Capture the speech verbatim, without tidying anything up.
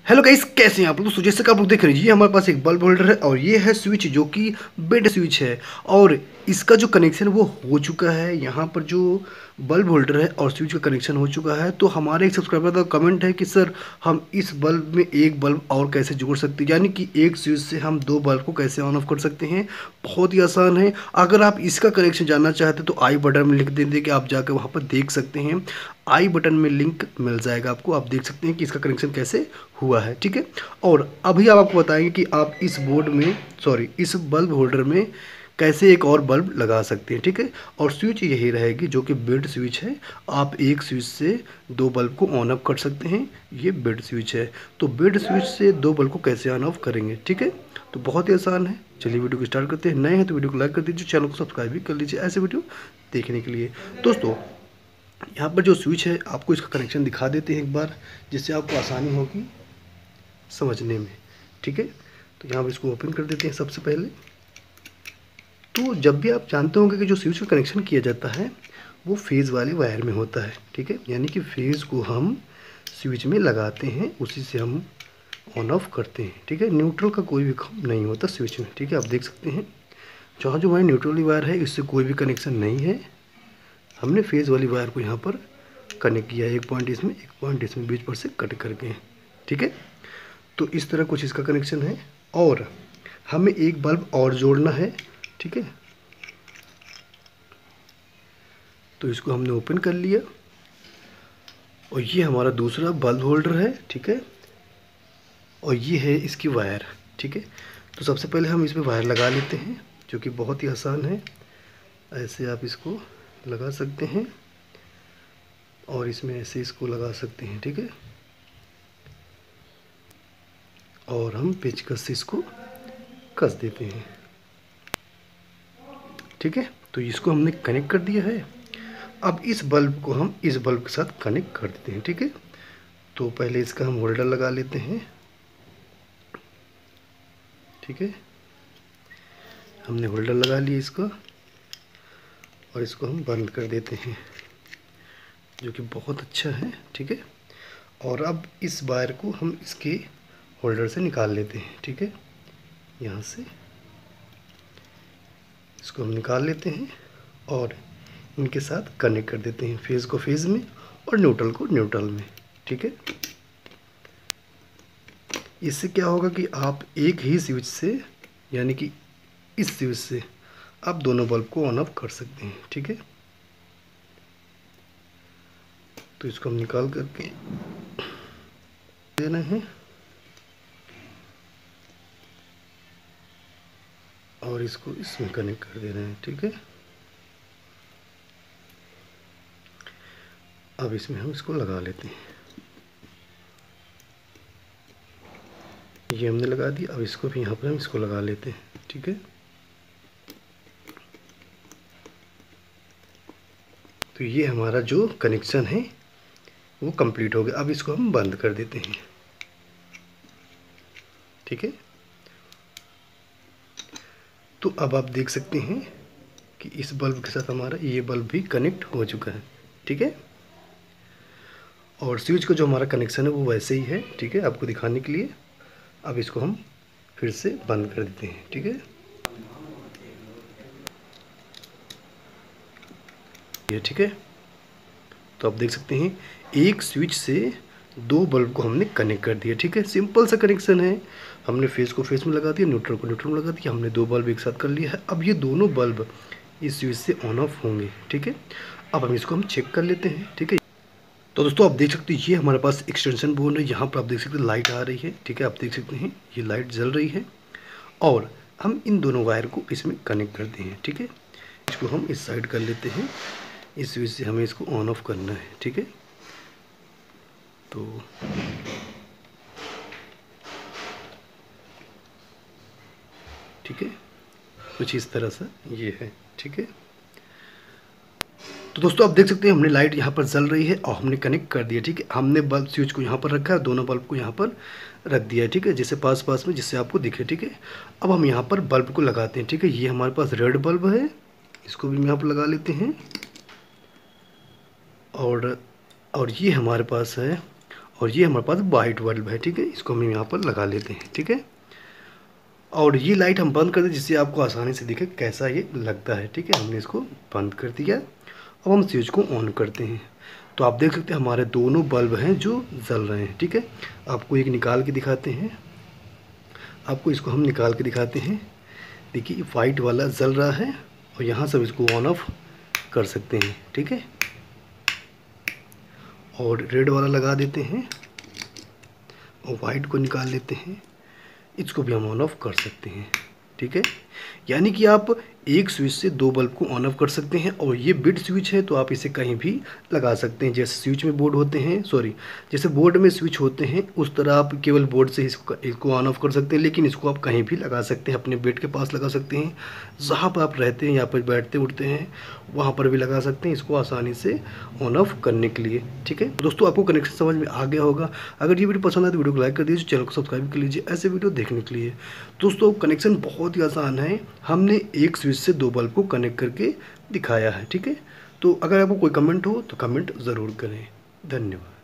Hello guys, कैसे हैं आप लोग। तो जैसे कि आप लोग देख रहे हैं, ये हमारे पास एक बल्ब होल्डर है और ये है स्विच जो कि बेड स्विच है। और इसका जो कनेक्शन वो हो चुका है। यहाँ पर जो बल्ब होल्डर है और स्विच का कनेक्शन हो चुका है। तो हमारे एक सब्सक्राइबर का कमेंट है कि सर हम इस बल्ब में एक बल्ब और कैसे जोड़ सकते हैं, यानी कि एक स्विच से हम दो बल्ब को कैसे ऑन ऑफ कर सकते हैं। बहुत ही आसान है। अगर आप इसका कनेक्शन जानना चाहते हैं तो आई बटन में लिख देंगे कि आप जाकर वहाँ पर देख सकते हैं। आई बटन में लिंक मिल जाएगा आपको, आप देख सकते हैं कि इसका कनेक्शन कैसे हुआ है। ठीक है। और अभी आप आपको बताएंगे कि आप इस बोर्ड में सॉरी इस बल्ब होल्डर में कैसे एक और बल्ब लगा सकते हैं। ठीक है। और स्विच यही रहेगी जो कि बेड स्विच है। आप एक स्विच से दो बल्ब को ऑन ऑफ कर सकते हैं। ये बेड स्विच है। तो बेड स्विच से दो बल्ब को कैसे ऑन ऑफ करेंगे। ठीक है। तो बहुत ही आसान है। चलिए वीडियो को स्टार्ट करते हैं। नए हैं तो वीडियो को लाइक कर दीजिए, चैनल को सब्सक्राइब भी कर लीजिए ऐसे वीडियो देखने के लिए। दोस्तों, यहाँ पर जो स्विच है आपको इसका कनेक्शन दिखा देते हैं एक बार, जिससे आपको आसानी होगी समझने में। ठीक है। तो यहाँ पर इसको ओपन कर देते हैं सबसे पहले। तो जब भी आप जानते होंगे कि जो स्विच का कनेक्शन किया जाता है वो फेज़ वाले वायर में होता है। ठीक है। यानी कि फेज़ को हम स्विच में लगाते हैं, उसी से हम ऑन ऑफ करते हैं। ठीक है। न्यूट्रल का कोई भी काम नहीं होता स्विच में। ठीक है। आप देख सकते हैं जहाँ जो हमारी न्यूट्रल वायर है इससे कोई भी कनेक्शन नहीं है। हमने फेज़ वाली वायर को यहाँ पर कनेक्ट किया है, एक पॉइंट इसमें एक पॉइंट इसमें बीच पर से कट करके। ठीक है। तो इस तरह कुछ इसका कनेक्शन है। और हमें एक बल्ब और जोड़ना है। ठीक है। तो इसको हमने ओपन कर लिया और ये हमारा दूसरा बल्ब होल्डर है। ठीक है। और ये है इसकी वायर। ठीक है। तो सबसे पहले हम इसमें वायर लगा लेते हैं, जो कि बहुत ही आसान है। ऐसे आप इसको लगा सकते हैं और इसमें ऐसे इसको लगा सकते हैं। ठीक है। और हम पेचकस से इसको कस देते हैं। ठीक है। तो इसको हमने कनेक्ट कर दिया है। अब इस बल्ब को हम इस बल्ब के साथ कनेक्ट कर देते हैं। ठीक है। तो पहले इसका हम होल्डर लगा लेते हैं। ठीक है। हमने होल्डर लगा लिया इसका और इसको हम बंद कर देते हैं, जो कि बहुत अच्छा है। ठीक है। और अब इस वायर को हम इसके होल्डर से निकाल लेते हैं। ठीक है। यहाँ से इसको हम निकाल लेते हैं और इनके साथ कनेक्ट कर देते हैं, फेज़ को फेज़ में और न्यूट्रल को न्यूट्रल में। ठीक है। इससे क्या होगा कि आप एक ही स्विच से, यानी कि इस स्विच से आप दोनों बल्ब को ऑन ऑफ कर सकते हैं। ठीक है। तो इसको हम निकाल करके देना है और इसको इसमें कनेक्ट कर देना है। ठीक है। अब इसमें हम इसको लगा लेते हैं। ये हमने लगा दिया। अब इसको भी यहाँ पर हम इसको लगा लेते हैं। ठीक है। तो ये हमारा जो कनेक्शन है वो कंप्लीट हो गया। अब इसको हम बंद कर देते हैं। ठीक है। तो अब आप देख सकते हैं कि इस बल्ब के साथ हमारा ये बल्ब भी कनेक्ट हो चुका है। ठीक है। और स्विच का जो हमारा कनेक्शन है वो वैसे ही है। ठीक है। आपको दिखाने के लिए अब इसको हम फिर से बंद कर देते हैं। ठीक है। ये ठीक है। तो आप देख सकते हैं एक स्विच से दो बल्ब को हमने कनेक्ट कर दिया। ठीक है। सिंपल सा कनेक्शन है। हमने फेस को फेस में लगा दिया, न्यूट्रल को न्यूट्रल में लगा दिया, हमने दो बल्ब एक साथ कर लिया है। अब ये दोनों बल्ब इस स्विच से ऑन ऑफ होंगे। ठीक है। अब हम इसको हम चेक कर लेते हैं। ठीक है। तो दोस्तों आप देख सकते हैं ये हमारे पास एक्सटेंशन बोर्ड है। यहाँ पर आप देख सकते हैं लाइट आ रही है। ठीक है। आप देख सकते हैं ये लाइट जल रही है और हम इन दोनों वायर को इसमें कनेक्ट करते हैं। ठीक है। इसको हम इस साइड कर लेते हैं। इस स्विच से हमें इसको ऑन ऑफ करना है। ठीक है। तो ठीक है, कुछ इस तरह से ये है। ठीक है। तो दोस्तों आप देख सकते हैं हमने लाइट यहाँ पर जल रही है और हमने कनेक्ट कर दिया। ठीक है। हमने बल्ब स्विच को यहाँ पर रखा है, दोनों बल्ब को यहाँ पर रख दिया है। ठीक है। जैसे पास पास में, जिससे आपको दिखे। ठीक है। अब हम यहाँ पर बल्ब को लगाते हैं। ठीक है। ये हमारे पास रेड बल्ब है, इसको भी यहाँ पर लगा लेते हैं। और और ये हमारे पास है और ये हमारे पास वाइट बल्ब है, ठीक है। इसको हम यहाँ पर लगा लेते हैं, ठीक है। और ये लाइट हम बंद कर दें जिससे आपको आसानी से दिखे कैसा ये लगता है, ठीक है। हमने इसको बंद कर दिया। अब हम स्विच को ऑन करते हैं तो आप देख सकते हैं हमारे दोनों बल्ब हैं जो जल रहे हैं, ठीक है। आपको एक निकाल के दिखाते हैं, आपको इसको हम निकाल के दिखाते हैं। देखिए वाइट वाला जल रहा है और यहाँ से इसको ऑन ऑफ कर सकते हैं, ठीक है। और रेड वाला लगा देते हैं और वाइट को निकाल लेते हैं, इसको भी हम ऑन ऑफ कर सकते हैं, ठीक है। यानी कि आप एक स्विच से दो बल्ब को ऑन ऑफ कर सकते हैं। और ये बिट स्विच है तो आप इसे कहीं भी लगा सकते हैं। जैसे स्विच में बोर्ड होते हैं, सॉरी जैसे बोर्ड में स्विच होते हैं उस तरह आप केवल बोर्ड से इसको इसको ऑन ऑफ कर सकते हैं। लेकिन इसको आप कहीं भी लगा सकते हैं, अपने बेड के पास लगा सकते हैं, जहाँ पर आप रहते हैं, यहाँ पर बैठते उठते हैं वहाँ पर भी लगा सकते हैं इसको आसानी से ऑन ऑफ करने के लिए, ठीक है। दोस्तों आपको कनेक्शन समझ में आ गया होगा। अगर ये वीडियो पसंद आए तो वीडियो को लाइक कर दीजिए, चैनल को सब्सक्राइब कर लीजिए ऐसे वीडियो देखने के लिए। दोस्तों कनेक्शन बहुत ही आसान है, हमने एक स्विच से दो बल्ब को कनेक्ट करके दिखाया है, ठीक है। तो अगर आपको कोई कमेंट हो तो कमेंट ज़रूर करें। धन्यवाद।